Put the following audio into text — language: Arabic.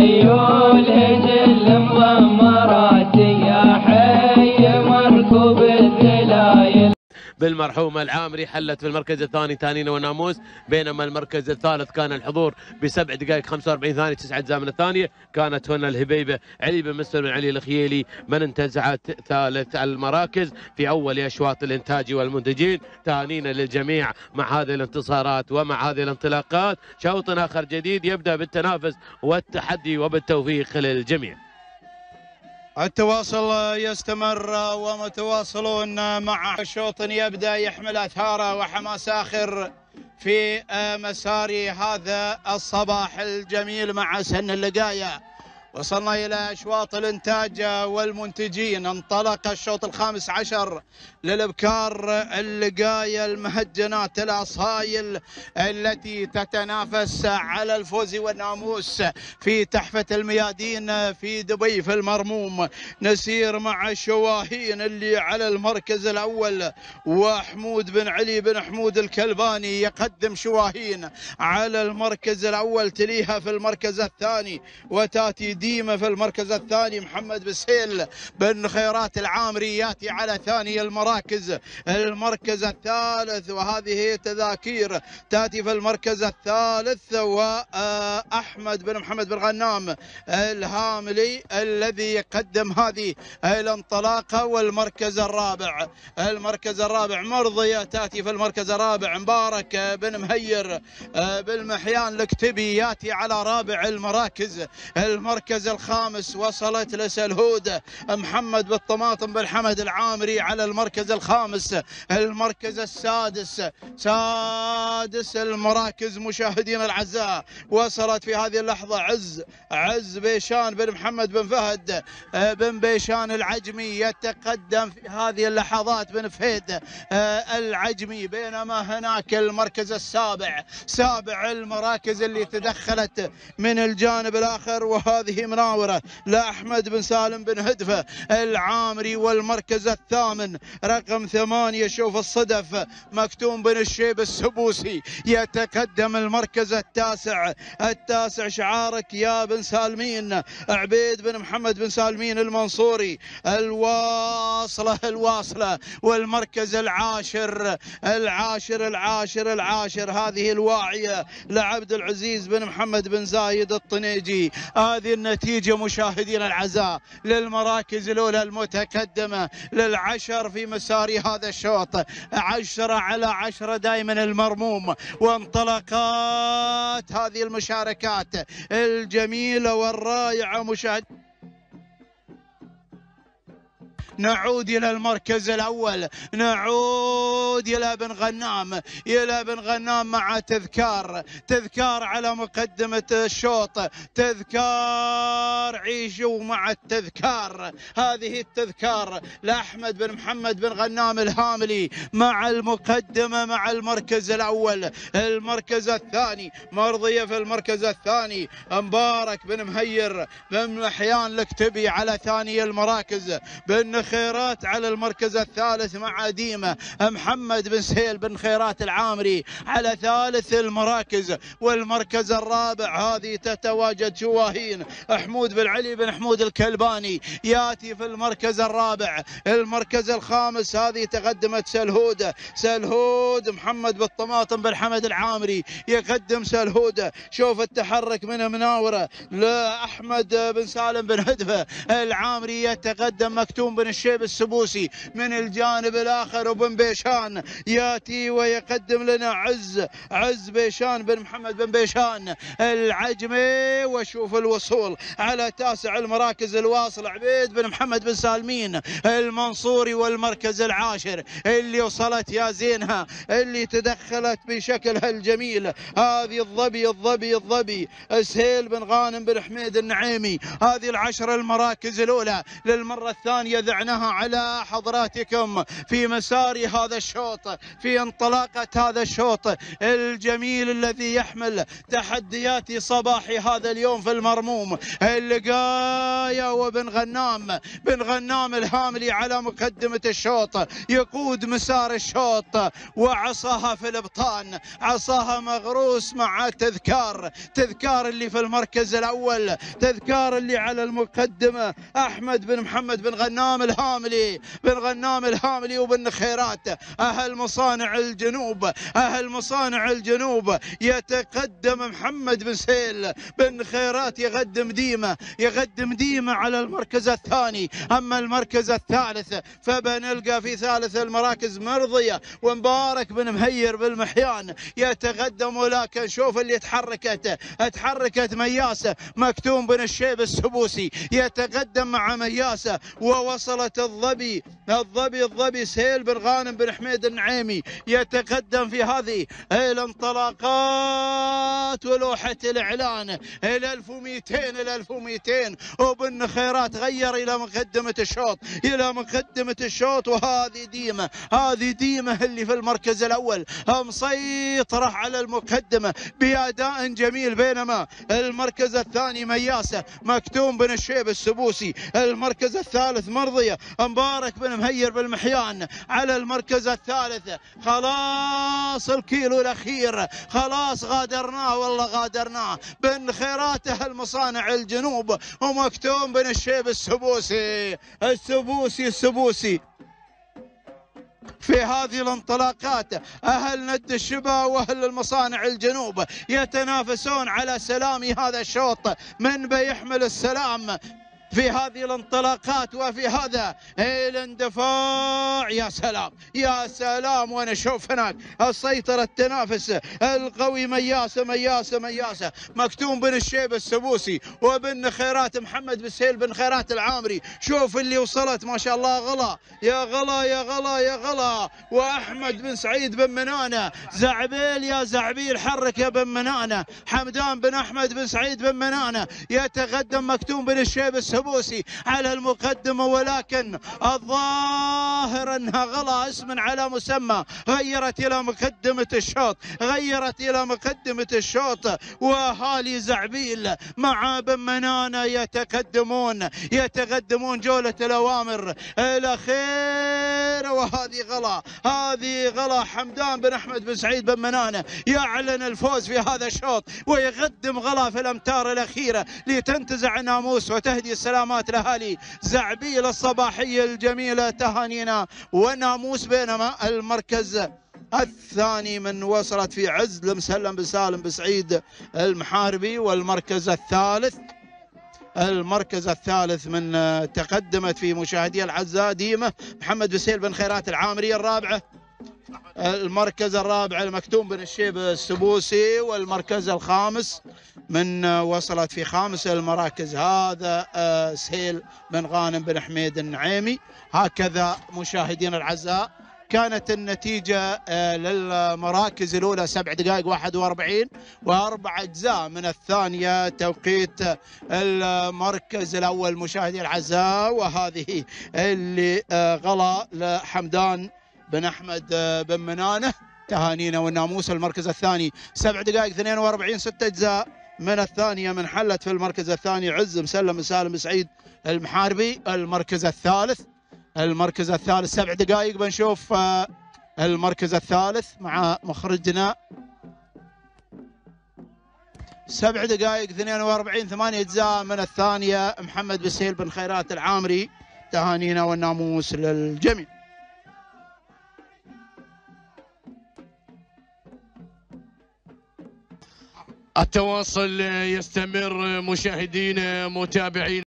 خيول هجل مضمرات يا حي مركوب الذلايل. بالمرحوم العامري حلت في المركز الثاني تانينا وناموس، بينما المركز الثالث كان الحضور ب7 دقائق 45 ثانية 9 أجزاء من الثانية. كانت هنا الهبيبة علي بن مسلم بن علي الخييلي من انتزعت ثالث المراكز في أول أشواط الإنتاج والمنتجين. تهانينا للجميع مع هذه الانتصارات ومع هذه الانطلاقات. شوط آخر جديد يبدأ بالتنافس والتحدي وبالتوفيق للجميع. التواصل يستمر ومتواصلون مع شوط يبدأ يحمل أثاره وحماس آخر في مسار هذا الصباح الجميل مع سن اللقاية. وصلنا إلى أشواط الإنتاج والمنتجين. انطلق الشوط الخامس عشر للإبكار، اللقاية المهجنات الأصايل التي تتنافس على الفوز والناموس في تحفة الميادين في دبي في المرموم. نسير مع الشواهين اللي على المركز الأول، وحمود بن علي بن حمود الكلباني يقدم شواهين على المركز الأول، تليها في المركز الثاني وتاتي ديمة في المركز الثاني. محمد بسهيل بن خيرات العامري ياتي على ثاني المراكز. المركز الثالث وهذه تذاكير تاتي في المركز الثالث، وأحمد بن محمد بن غنام الهاملي الذي يقدم هذه الانطلاقة. والمركز الرابع، المركز الرابع مرضية تاتي في المركز الرابع. مبارك بن مهير بالمحيان الكتبي ياتي على رابع المراكز. المركز الخامس وصلت لسلهود محمد بالطماطم بن حمد العامري على المركز الخامس. المركز السادس، سادس المراكز مشاهدينا الاعزاء، وصلت في هذه اللحظه عز بيشان بن محمد بن فهد بن بيشان العجمي يتقدم في هذه اللحظات بن فهد العجمي. بينما هناك المركز السابع، سابع المراكز اللي تدخلت من الجانب الاخر، وهذه مناورة لأحمد بن سالم بن هدفة العامري. والمركز الثامن رقم 8، شوف الصدف، مكتوم بن الشيب السبوسي يتقدم. المركز التاسع شعارك يا بن سالمين عبيد بن محمد بن سالمين المنصوري. الواصلة. والمركز العاشر هذه الواعية لعبد العزيز بن محمد بن زايد الطنيجي. هذه النتيجة مشاهدينا الأعزاء للمراكز الأولى المتقدمة للعشر في مسار هذا الشوط. 10-10 دائما المرموم. وانطلقات هذه المشاركات الجميلة والرائعة مشاهد. نعود إلى المركز الأول، نعود إلى بن غنام مع تذكار على مقدمة الشوط. تذكار عيشوا مع التذكار. هذه التذكار لأحمد بن محمد بن غنام الهاملي مع المقدمة مع المركز الأول. المركز الثاني مرضية في المركز الثاني. مبارك بن مهير بن محيان الكتبي على ثاني المراكز. بن خيرات على المركز الثالث مع ديمة. محمد بن سهيل بن خيرات العامري على ثالث المراكز. والمركز الرابع هذه تتواجد شواهين حمود بن علي بن حمود الكلباني ياتي في المركز الرابع. المركز الخامس هذه تقدمت سلهود محمد بالطماطم بن حمد العامري يقدم سلهود. شوف التحرك من مناورة لأحمد بن سالم بن هدفة العامري يتقدم. مكتوم بن الشيب السبوسي من الجانب الآخر، وبن بيشان ياتي ويقدم لنا عز بيشان بن محمد بن بيشان العجمي. وشوف الوصول على تاسع المراكز الواصل عبيد بن محمد بن سالمين المنصوري. والمركز العاشر اللي وصلت يا زينها اللي تدخلت بشكلها الجميل هذه الظبي سهيل بن غانم بن حميد النعيمي. هذه 10 المراكز الأولى للمرة الثانية ذا وزعناها على حضراتكم في مسار هذا الشوط، في انطلاقة هذا الشوط الجميل الذي يحمل تحديات صباح هذا اليوم في المرموم. اللقاية وبن غنام، بن غنام الهاملي على مقدمة الشوط يقود مسار الشوط، وعصاها في الابطان، عصاها مغروس مع تذكار اللي في المركز الاول، تذكار اللي على المقدمة احمد بن محمد بن غنام الهاملي، بن غنام الهاملي وبن خيرات. اهل مصانع الجنوب، اهل مصانع الجنوب يتقدم محمد بن سيل بن خيرات يقدم ديمة على المركز الثاني. اما المركز الثالث فبنلقى في ثالث المراكز مرضية ومبارك بن مهير بالمحيان يتقدم، ولكن شوف اللي اتحركت مياسة مكتوم بن الشيب السبوسي يتقدم مع مياسة، ووصلت الظبي سهيل بن غانم بن حميد النعيمي يتقدم في هذه الانطلاقات. ولوحة الإعلان إلى 1200 وبن خيرات غير إلى مقدمة الشوط. وهذه ديمة اللي في المركز الأول مسيطرة على المقدمة بأداء جميل، بينما المركز الثاني مياسة مكتوم بن الشيب السبوسي، المركز الثالث مرضية مبارك بن مهير بالمحيان على المركز الثالث. خلاص الكيلو الأخير خلاص غادرناه بن خيراته المصانع الجنوب ومكتوم بن الشيب السبوسي في هذه الانطلاقات. أهل ند الشبا وأهل المصانع الجنوب يتنافسون على سلام هذا الشوط، من بيحمل السلام في هذه الانطلاقات وفي هذا الاندفاع. يا سلام وانا اشوف هناك السيطرة، التنافس القوي. مياسة مكتوم بن الشيب السبوسي وبن خيرات محمد بن سهيل بن خيرات العامري. شوف اللي وصلت ما شاء الله، غلا يا غلا. واحمد بن سعيد بن منانة، زعبيل يا زعبيل حرك يا بن منانة. حمدان بن احمد بن سعيد بن منانة يتقدم مكتوم بن الشيب السبوسي على المقدمة، ولكن الظاهر انها غلا اسم على مسمى، غيرت الى مقدمة الشوط. وهالي زعبيل مع بن منانة يتقدمون جولة الأوامر الأخيرة. وهذه غلا حمدان بن أحمد بن سعيد بن منانة يعلن الفوز في هذا الشوط، ويقدم غلا في الأمتار الأخيرة لتنتزع الناموس وتهدي السلامات لأهالي زعبيل الصباحية الجميلة. تهانينا وناموس. بينما المركز الثاني من وصلت في عز المسلم بن سالم بن سعيد المحاربي، والمركز الثالث من تقدمت في مشاهدي العزاء ديمة محمد بن سهيل بن خيرات العامري. المركز الرابع المكتوم بن الشيب السبوسي، والمركز الخامس من وصلت في خامس المراكز هذا سهيل بن غانم بن حميد النعيمي. هكذا مشاهدينا الأعزاء كانت النتيجة للمراكز الأولى 7 دقائق 41 و4 أجزاء من الثانية توقيت المركز الأول مشاهدي الأعزاء، وهذه اللي غلا لحمدان بن أحمد بن منانة. تهانينا والناموس. المركز الثاني 7 دقائق 42 6 أجزاء من الثانية من حلت في المركز الثاني عز مسلم بن سالم بن سعيد المحاربي. المركز الثالث 7 دقائق بنشوف المركز الثالث مع مخرجنا 7 دقائق 42 8 أجزاء من الثانية محمد بن سهيل بن خيرات العامري. تهانينا والناموس للجميع. التواصل يستمر مشاهدين متابعين.